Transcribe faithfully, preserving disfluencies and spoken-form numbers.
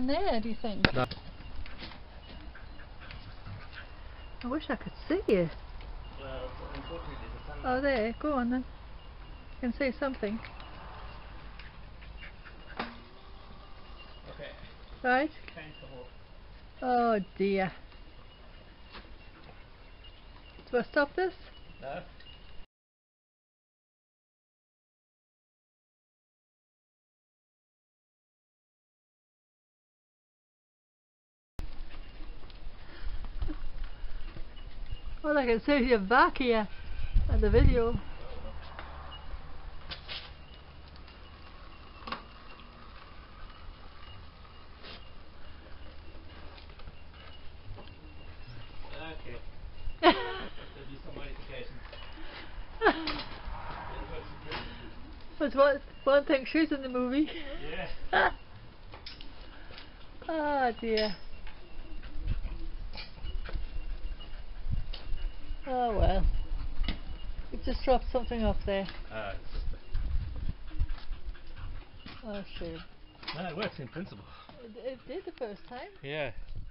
there, do you think? No. I wish I could see you. Well, unfortunately the sun... Oh, there. Go on then. You can see something. Okay. Right? Can't come up. Oh dear. Do I stop this? No. Well, I can see your back here on the video. Okay. There'll be some modifications. That's one, one thing she's in the movie. Yeah. Oh dear. Oh well. You've just dropped something off there. Uh, it's just Oh sure. a... No, it works in principle. It, it did the first time. Yeah.